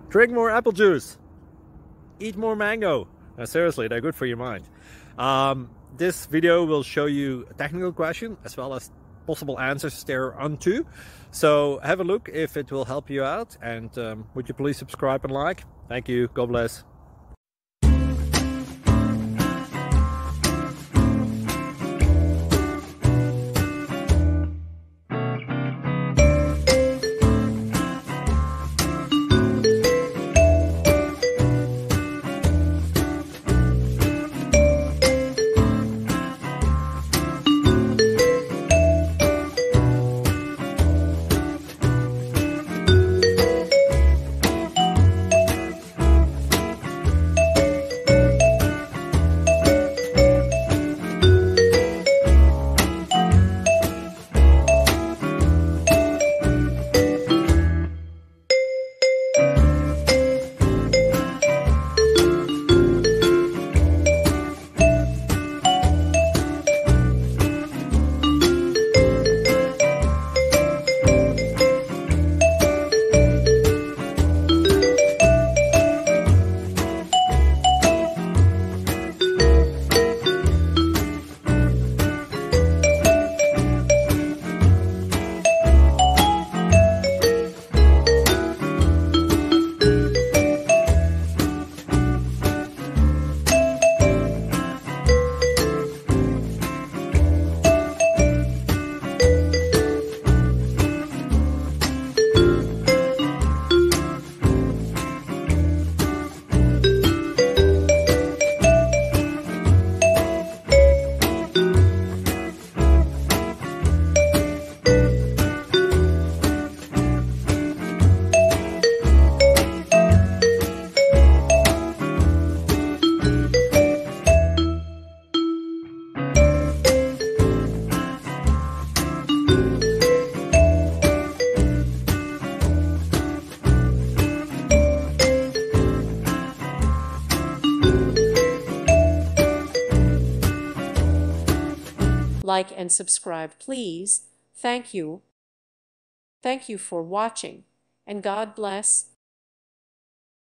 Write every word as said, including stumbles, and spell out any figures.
Drink more apple juice. Eat more mango. No, seriously, they're good for your mind. Um, this video will show you a technical question as well as possible answers thereunto. So have a look if it will help you out, and um, would you please subscribe and like? Thank you. God bless. Like and subscribe, please. Thank you. Thank you for watching, and God bless.